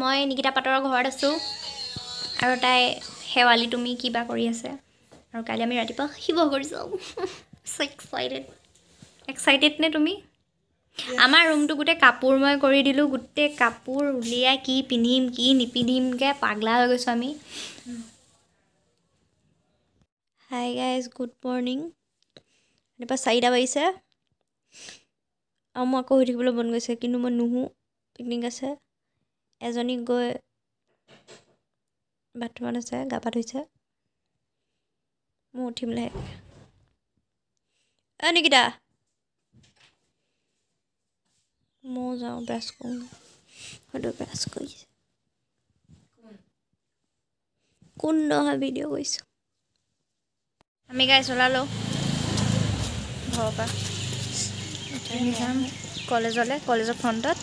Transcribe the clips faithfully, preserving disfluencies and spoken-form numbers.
মই নিকিতা পাটৰৰ ঘৰত আছোঁ আৰু তাই হেৱালি তুমি কিবা কৰি আছে আৰু কালি আমি ৰাতিপুৱা শিৱসাগৰ যাওঁ সো এক্সাইটেড এক্সাইটেড নে তুমি আমাৰ ৰুমটো গোটেই কাপোৰ মই কৰি দিলোঁ গোটেই কাপোৰ উলিয়াই কি পিন্ধিম কি নিপিন্ধিমকৈ পাগলা হৈ গৈছোঁ আমি হাই গাইজ গুড মৰ্ণিং ৰাতিপুৱা চাৰিটা বাজিছে আৰু মই আকৌ শুই থাকিবলৈ মন গৈছে কিন্তু মই নুশু পিকনিক আছে এজনী গৈ বাথৰুমত আছে গা পা ধুইছে মই উঠিম লাহেকৈ অ নিকিতা মই যাওঁ ব্ৰাছ কৰোঁ হয়তো ব্ৰাছ কৰিছে কোন নহয় ভিডিঅ' কৰিছোঁ আমি গাইছ ওলালোঁ ঘৰৰ পৰা আমি যাম কলেজলৈ কলেজৰ ফ্ৰণ্টত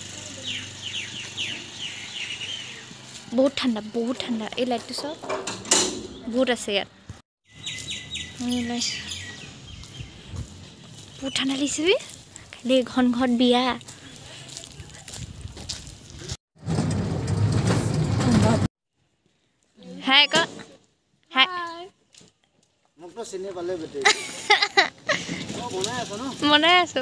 বহুত ঠাণ্ডা বহুত ঠাণ্ডা এই লাইটটো চব বহুত আছে ইয়াত আমি ওলাইছোঁ বহুত ঠাণ্ডা লাগিছে বি খালি ঘন ঘৰত বিয়া হাই ক হাই মোক তো চিনি পালে বেটে মই বনাই আছো ন বনাই আছো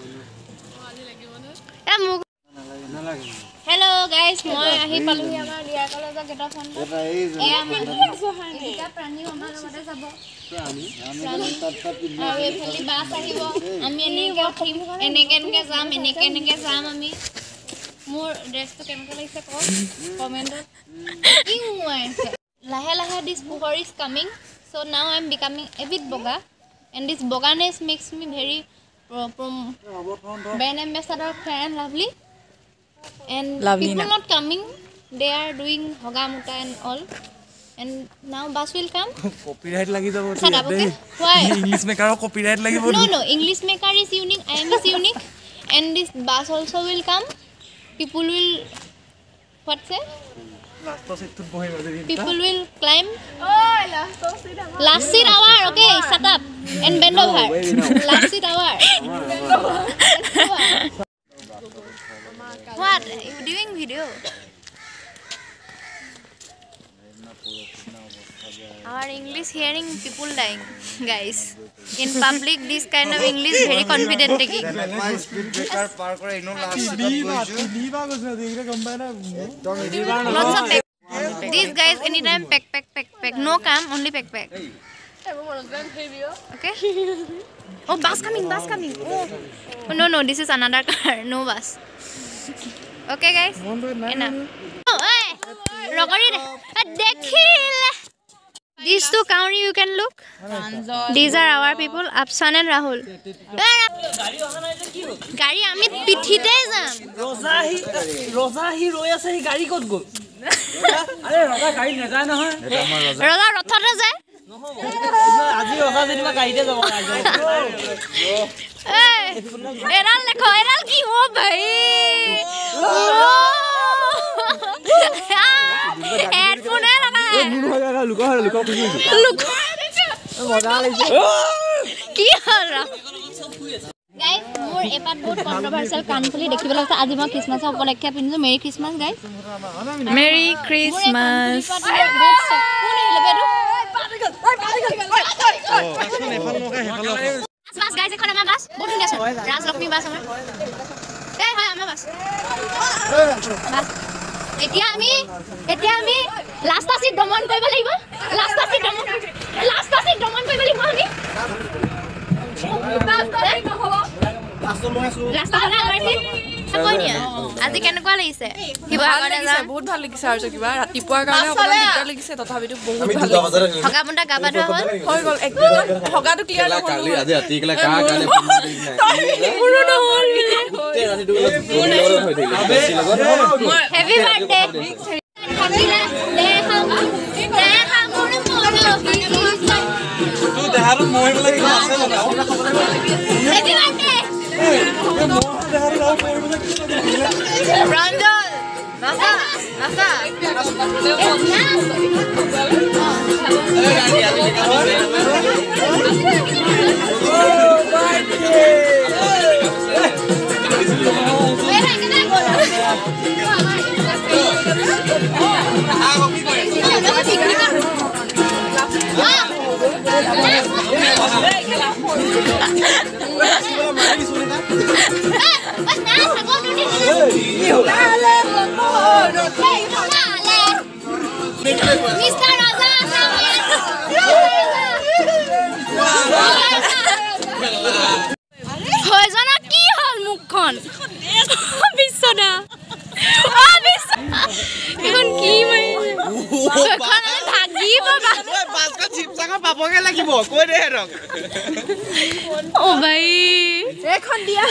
এ মোক নালাগে হেল্ল' গাইজ মই আহি পালোহি আমাৰ ডিয়াৰ কলেজৰ গেটৰ ফ্ৰণ্টত এয়া আমাৰ এটা প্ৰাণী আমাৰ লগতে যাব প্ৰাণী আৰু এইফালে বাছ আহিব আমি এনেকৈ উঠিম এনেকৈ এনেকৈ যাম এনেকৈ এনেকৈ যাম আমি মোৰ ড্ৰেছটো কেনেকুৱা লাগিছে কওক কমেণ্টত কি সোমাই আছে লাহে লাহে দিছ পোহৰ is coming so' now I am becoming a bit বগা এণ্ড দিছ বগানেছ makes me very brand ambassador fair and lovely and Lovely people na. Not coming they are doing hoga muta and all and now bus will come copyright lagi jabo shut up okay why english maker copyright lagi no no english maker is unique I am is unique and this bus also will come people will what say last seat tut bohi bade people will climb oh last seat last seat our okay shut up and bend over last seat our what you doing video our English hearing people dying guys in public this kind of English very confident taking speed breaker par kore ino last diva gosna digre combine lots of pack. These guys anytime pack pack pack pack no come only pack pack okay oh bus coming bus coming oh no no this is another car no bus okay guys enough oh hey rogori dekhil these two county you can look these are our people Afsan and Rahul gari ami pithite jam roza hi roza hi roi ase hi gari kot gol are roza gari na jay na hoy roza rothote jay আজি roza jeniba gaide jabo এই এরাল দেখো এরাল কি ও ভাই headphone এ লাগা है লুকা লুকা লুকা মজা লাগিছে কি হল গাইস মোৰ এপাত বহুত কন্ট্ৰভাৰ্চিয়াল কান খুলি দেখিবলৈ আছে আজি মই খ্ৰীষ্টমাছৰ উপলক্ষে পিন্ধিছো merry Christmas guys merry Christmas কোন আহিলে বেটো Bas guys, এখন আমাৰ বাস বহুত ধুনীয়া আছে ৰাজলক্ষ্মী বাস আমাৰ এই হয় আমাৰ বাস এতিয়া আমি এতিয়া আমি লাষ্ট আসি দমন কৰিব লাগিব লাষ্ট আসি দমন লাষ্ট আসি দমন কৰিব লাগিব আমি লাষ্ট আসি আমাৰ কই নিয়া আজি কেনেকুৱা লাগিছে শিৱসাগৰ লাগিছে বহুত ভাল লাগিছে আৰু কিবা ৰাতিপুৱাৰ কাৰণে অকমান দিগদাৰ লাগিছে তথাপিতো বহুত ভাল লাগিছে হগা মুন্ডা গাবা ধোৱা হ'ল হৈ গল একদম হগাটো ক্লিয়াৰ নহল কালি আজি ৰাতি কলা কা কালে পুৰো নহল তে ৰাতি দুগলা হৈ থাকিলে হেপি বাৰ্থডে থাকিলে দে হাম দে হাম মোৰ মৰহি তু দেহাৰো মই বলে কি আছে না happy birthday Randall, Nasa, Nasa. Mister Raja হয়জনা কি হল মুখখন বিশ্বনা এখন কি ভাগিব পাবগে লাগিব কৈ দে ও ভাই এখন দিয়া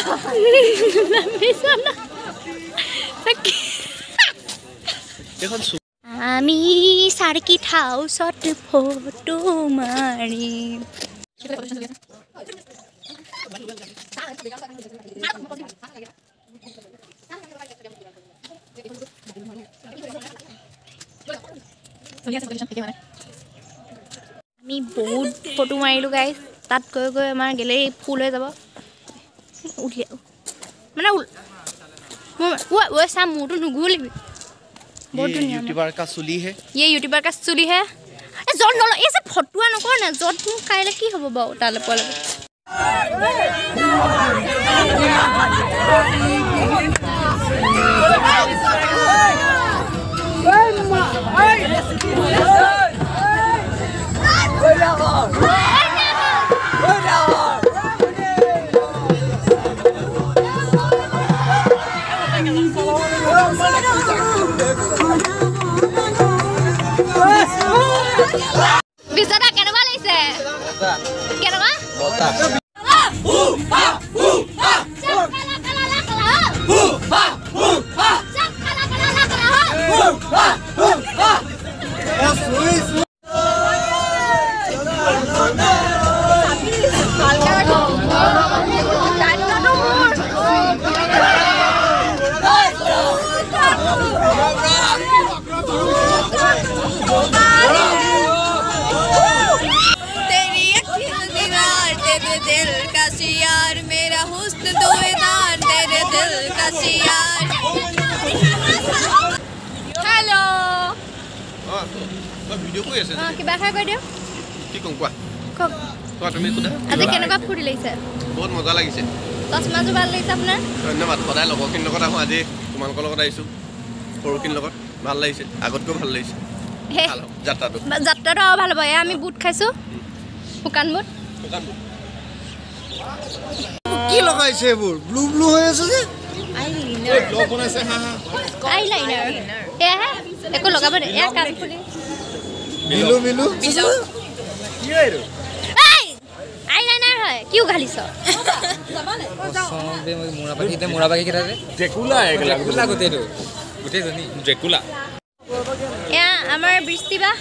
আমি সার্কিট হাউসত ফটো মারিম আমি বহুত ফটো মাৰিলোঁ গাইজ তাত গৈ গৈ আমাৰ গেলেৰী ফুল হৈ যাব উঠিয়া মানে वो सा मुंह तो नुगुलिबी बहुत दुनिया यूट्यूबर का चुली है ये यूट्यूबर का चुली है ए जट नल ए से फटुआ नकर ना जट मु काइले की हबो बा ताले पले Bisa tak kena balik se? Kena apa? Botak. मेरा हुस्न दुएदार तेरे दिल का शियार हेलो हां तो वीडियो को আছে हां কিবা খাই কৈ দিও কি কোন কোৱা কক কোৱা তুমি কোৱা আজি কেনেকুৱা ফুৰি লাগিছে বহুত মজা লাগিছে চশমা জো ভাল লাগিছে আপোনাৰ ধন্যবাদ সদায় লগৰখিন লগত আহো আজি তোমালোকৰ লগত আহিছো সৰুখিন লগত ভাল লাগিছে আগতকৈ ভাল লাগিছে ভাল যাত্ৰাটো যাত্ৰাটো ভাল হ'ব আমি বুট খাইছো শুকান বুট শুকান বুট কি লগাইছে এবোৰ ব্লু ব্লু হৈ আছে যে আইলাইনাৰ লগ বনাইছে হা হা আইলাইনাৰ এ একো লগাব দে এক কান খুলি মিলু মিলু কি আইৰো এই আইলাইনাৰ হয় কিউ গালিছ সবে মোৰা বাকিতে মোৰা বাকি কেটা রে ড্ৰেকুলা একলা ড্ৰেকুলা গতেটো গতে জনি ড্ৰেকুলা এ আমাৰ বৃষ্টিবা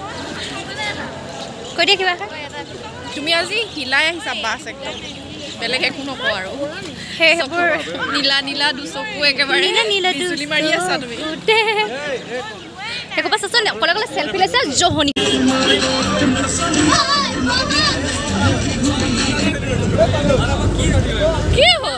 কৈ দে কিবা তুমি আজি হিলাই আহিছা বাস একদম বেলেগ একো নকওঁ আৰু সেইবোৰ নীলা নীলা দুচকু একেবাৰে নীলা নীলা বিজুলী মাৰি আছা তুমি একো পাছ আছে অকলে অকলে সেলফি লৈছে জহনি কি হ'ল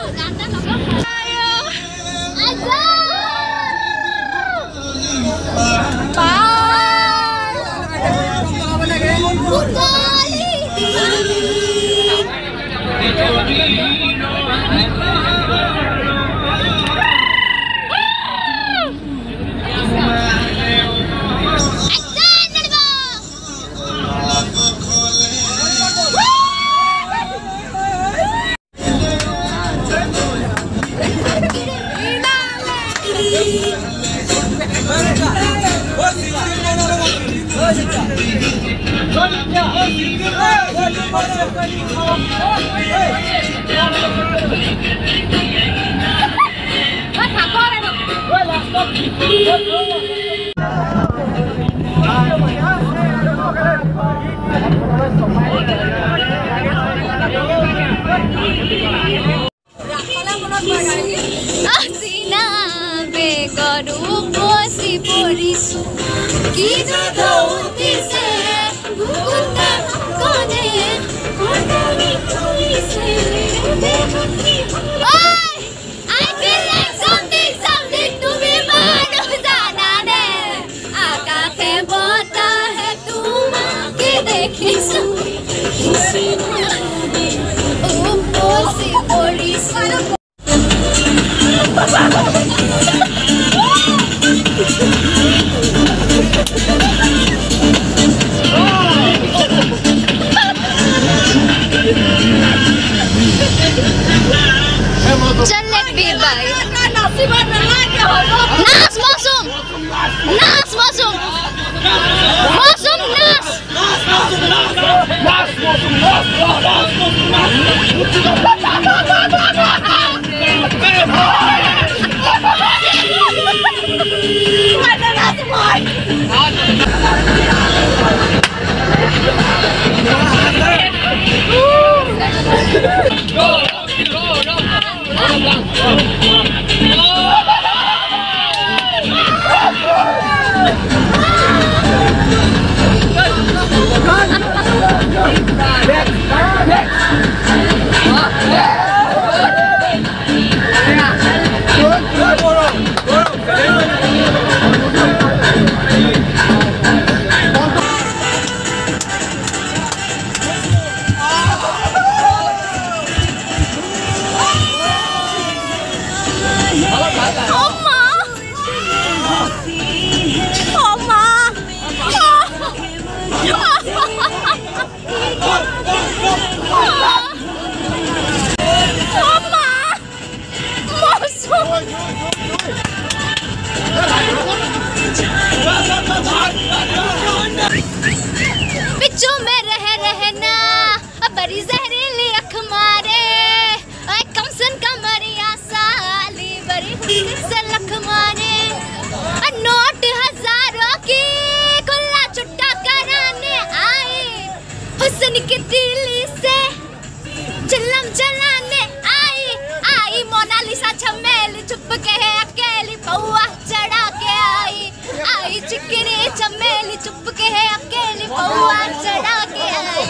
बिच्चों में रह रहना बड़ी जहरीली अख मारे कमसन कमरिया साली बड़ी हुस्न से लख मारे नोट हजारों की गुल्ला चुट्टा कराने आई हुस्न की तीली से चिल्लम चलाने आई आई मोनालिसा चमेली चुप के है अकेली पौआ चढ़ा के आई आई चिकनी चमेली चुप के है अकेली पौआ चढ़ा के आई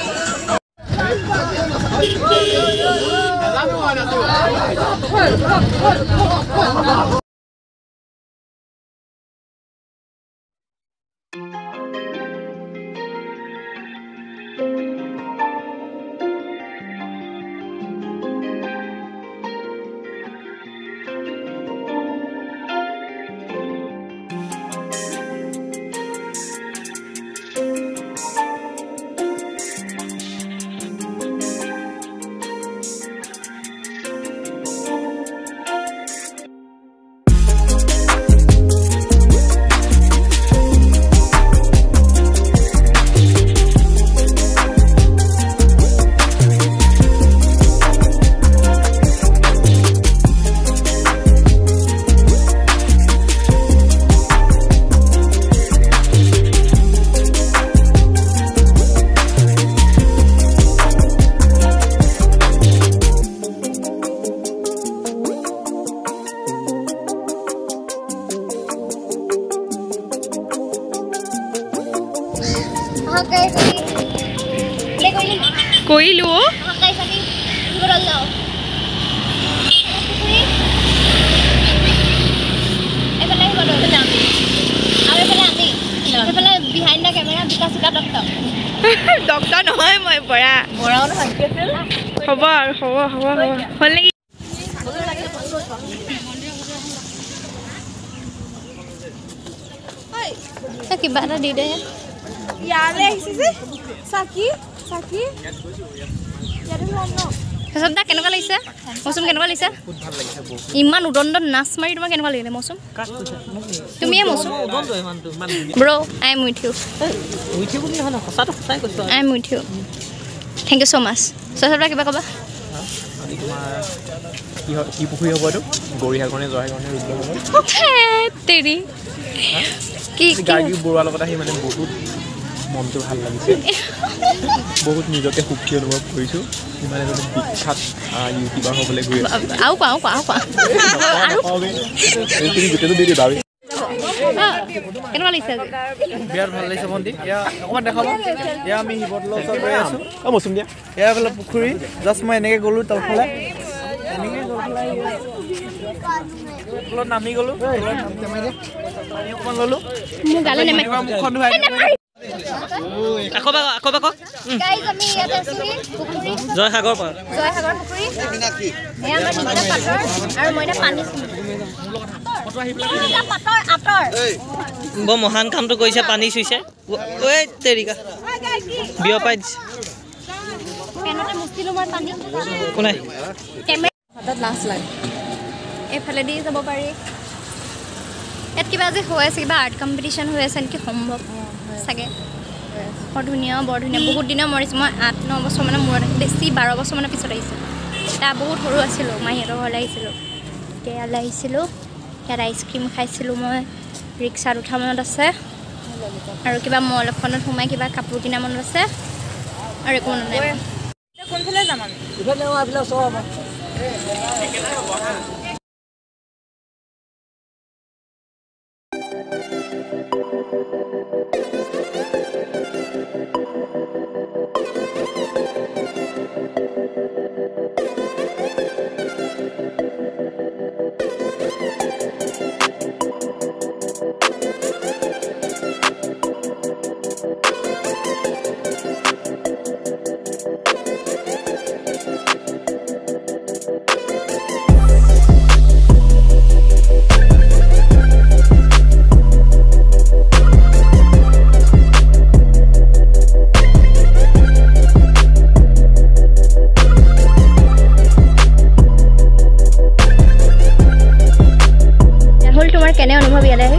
कोई लो ডক্টৰ নহয় মই বৰা হ'ব আৰু হ'ব হ'ব হ'ব হ'ল নেকি কিবা এটা দি দে ইয়ালে আহিছে যে সাকি সাকি সবদা কেনেকুৱা লাগিছে মৌচুম কেনেকুৱা লাগিছে ইমান উদণ্ড নাচ মাৰি তোমাৰ কেনেকুৱা লাগিলে মৌচুম তুমিয়ে Mousum bro I am with you I am with you thank you so' much সবদা কিবা ক'বা কি পুখুৰী হ'ব এইটো গৰিহাগৰণে জহাগৰণে ৰুদ্ৰ হ'ব তেৰি কি গাৰ্গী বৰুৱাৰ লগত আহি মানে বহুত মনটো ভাল লাগিছে বহুত নিজকে সুখী অনুভৱ কৰিছোঁ ইমান এজন বিখ্যাত ইউটিউবাৰ হ'বলৈ গৈ আও কোৱা আও কোৱা আও কোৱা গোটেইটো দি দিবা কেনেকুৱা লাগিছে বিৰাট ভাল লাগিছে ভণ্টি এয়া অকণমান দেখাব এয়া আমি শিৱদৌলৰ ওচৰত গৈ আছোঁ অঁ মৌচুম দিয়া এয়া বোলে পুখুৰী জাষ্ট মই এনেকৈ গ'লোঁ তলফালে এনেকৈ তলত নামি গ'লোঁ পানী অকণমান ল'লোঁ মোৰ গালে নেমে মুখখন ধুৱাই আকৌ বাক আকৌ বাক গাইজ আমি ইয়াতে আছো পুখুৰী জয়সাগৰ পাৰ জয়সাগৰ পুখুৰী এয়া আমাৰ নিমনা পাথৰ আৰু মই এটা পানী পাথৰ আতৰ বৰ মহান কামটো কৰিছে পানী চুইছে ঐ তেৰিকা বিয়পাই দিছে পেনতে মুষ্টিলো মই পানী কোনে কেমেৰা হাতত লাজ লাগে এইফালে দি যাব পাৰি ইয়াত কিবা যে হৈ আছে কিবা আৰ্ট কম্পিটিশ্যন হৈ আছে নেকি সম্ভৱ চাগে বৰ ধুনীয়া বৰ ধুনীয়া বহুত দিনৰ মৰিছোঁ মই আঠ ন বছৰ মানৰ মূৰত বেছি বাৰ বছৰ মানৰ পিছত আহিছোঁ তাৰ বহুত সৰু আছিলোঁ মাহীহঁতৰ ঘৰলৈ আহিছিলোঁ এতিয়া ইয়ালৈ আহিছিলোঁ ইয়াত আইচক্ৰীম খাইছিলোঁ মই ৰিক্সাত উঠা মনত আছে আৰু কিবা মল এখনত সোমাই কিবা কাপোৰ কিনা মনত আছে আৰু একো মনত নাই কোনফালে যাম আমি ইফালে আবিলা সব কেনে অনুভৱ ইয়ালে আহি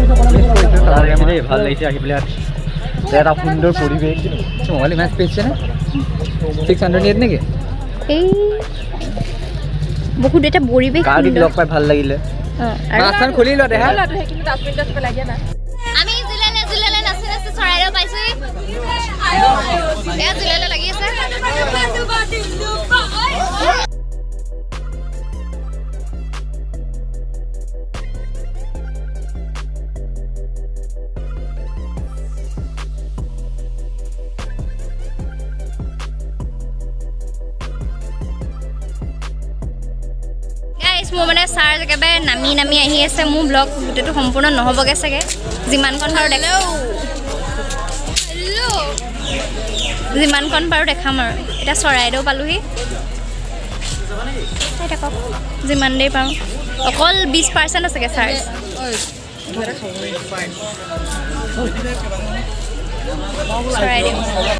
ভাল লাগিছে আহি পেলাই এটা সুন্দৰ পৰিৱেশ মোবাইল ইমান স্পেচ আছে ছিক্স হাণ্ড্ৰেড নেট নেকি এই বহুত এটা পৰিৱেশ লগ পাই ভাল লাগিলে ৰাস্তাখন খুলি লোৱা দেহা আমি জিলালে জিলালে নাচি নাচি চৰাইদেউ পাইছোঁ এয়া জিলালে লাগি আছে মোৰ মানে ছাৰ একেবাৰে নামি নামি আহি আছে মোৰ ব্লগ গোটেইটো সম্পূৰ্ণ নহ'বগৈ চাগে যিমানকণ পাৰোঁ দেখাম যিমানকণ পাৰোঁ দেখাম আৰু এতিয়া চৰাইদেউ পালোহি থাকক যিমান দেৰি পাৰোঁ অকল বিছ পাৰ্চেণ্ট আছেগৈ চাৰ্জ চৰাইদেউ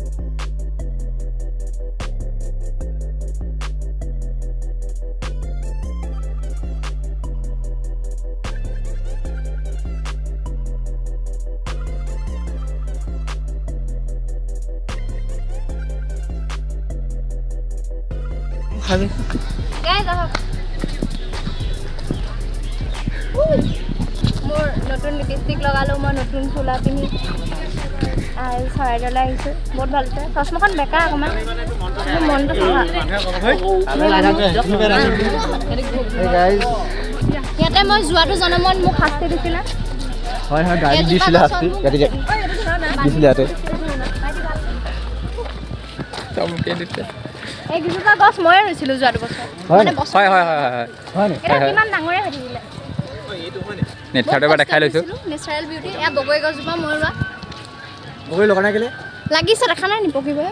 মোৰ নতুন লিপষ্টিক লগালোঁ মই নতুন চোলা পিন্ধি আৰু চৰাইদেউলৈ আহিছোঁ বহুত ভাল হৈছে চশমাখন বেকা অকণমান মোৰ মনটো ইয়াতে মই যোৱাটো জনমত মোক শাস্তি দিছিলে হয় হয় গাড়ী দিছিলে শাস্তি গাড়ী দিছিলে ইয়াতে এই কিছুটা গছ ময়ে ৰুইছিলোঁ যোৱাটো বছৰ মানে বছৰ হয় হয় হয় হয় এটা কিমান ডাঙৰে হৈ থাকিলে নেচাৰটো এবাৰ দেখাই লৈছোঁ নেচাৰেল বিউটি এয়া বগৰী গছজোপা মই ৰোৱা বগৰী লগা নাই কেলে লাগিছে দেখা নাই নি পকিবই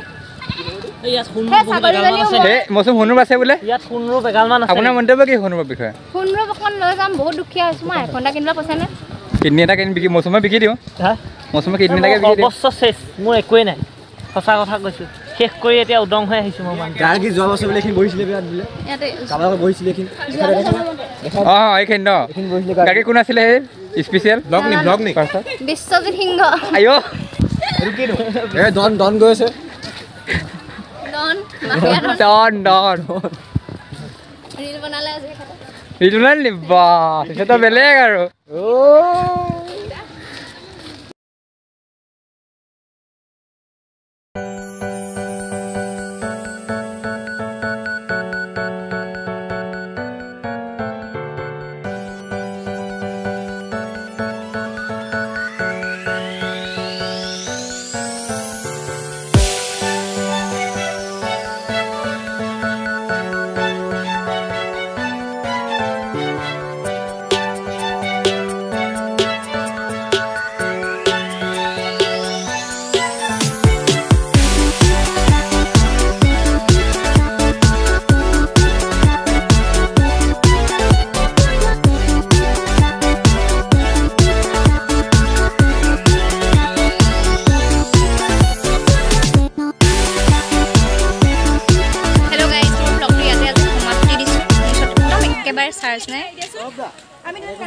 মৌচুম সোণৰূপ আছে বোলে ইয়াত সোণৰূপ এগালমান আছে আপোনাৰ মন্তব্য কি সোণৰূপৰ বিষয়ে সোণৰূপ অকণ লৈ যাম বহুত দুখীয়া হৈছোঁ মই এঘণ্টা কিনিব পইচা নাই কিডনী এটা কিনি বিকি মৌচুমে বিকি দিওঁ মৌচুমে কিডনী এটাকে বিকি দিওঁ অৱশ্যে শেষ মোৰ একোৱেই নাই সঁচা কথা কৈছোঁ শেষ কৰি এতিয়া উদং হৈ আহিছোঁ মই মানে গাৰ কি যোৱা বছৰ বোলে এইখিনি বহিছিলে বিয়াত বোলে ইয়াতে কাৰোবাৰ লগত বহিছিলে এইখিনি অঁ এইখিনি ন গাড়ী কোন আছিলে সেই স্পেচিয়েল ব্লগ নি ব্লগ নি বিশ্বজিৎ সিংহ আইঅ এইটো কিনো এই ডন ডন গৈ আছে ডন ডন ডন ৰীল বনালে আজি ৰীল বনালি বা সেইটো বেলেগ আৰু চাৰ্জ নাই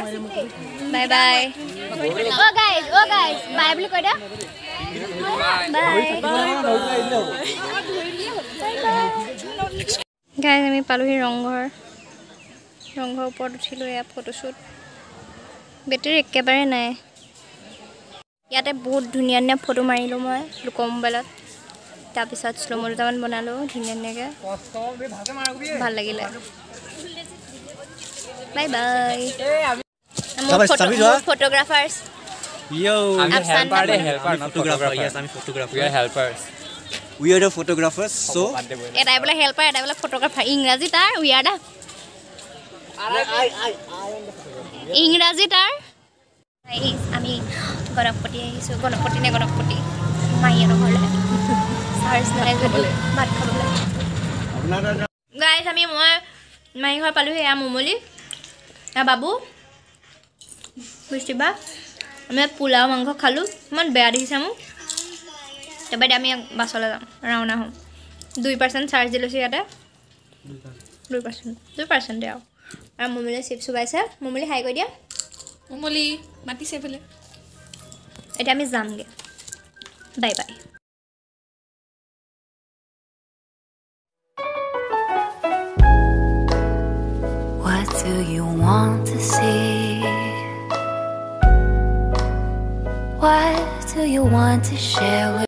বাই বাই অ' গাইজ অ' গাইজ বাই বুলি কৈ দিয়া গাইজ আমি পালোহি ৰংঘৰ ৰংঘৰ ওপৰত উঠিলোঁ এয়া ফটোশ্বুট বেটেৰী একেবাৰে নাই ইয়াতে বহুত ধুনীয়া ধুনীয়া ফটো মাৰিলোঁ মই লোকৰ মোবাইলত তাৰপিছত শ্ল' ম দুটামান বনালোঁ ধুনীয়া ধুনীয়াকৈ ভাল লাগিলে bye bye photographers Yo, I'm helper, helper, not photographer. Yes, I'm photographer. We are helpers. We are the photographers. So, এটাই বোলে হেল্পাৰ এটাই বোলে ফটোগ্ৰাফাৰ ইংৰাজী তাৰ উইয়াৰ দা ইংৰাজী তাৰ আমি গণপতি আহিছোঁ গণপতি নে গণপতি মাহীহঁতৰ ঘৰলৈ চাৰ্জ নাই যদি ভাত খাবলৈ গাইজ আমি মই মাহী ঘৰ পালোহি এয়া মুমলি এয়া বাবু বুজিবা আমি পোলাও মাংস খালোঁ ইমান বেয়া দেখিছে মোক তাৰপৰা আমি বাছলৈ যাম ৰাওনা হ'ম দুই পাৰ্চেণ্ট চাৰ্জ দি লৈছোঁ ইয়াতে দুই পাৰ্চেণ্ট দুই পাৰ্চেণ্টে আৰু আৰু মুমলি চিপছ চুবাইছে মুমলি হাই কৰি দিয়া মুমলি মাতিছে বোলে এতিয়া আমি যামগৈ bye bye What do you want to see? What do you want to share with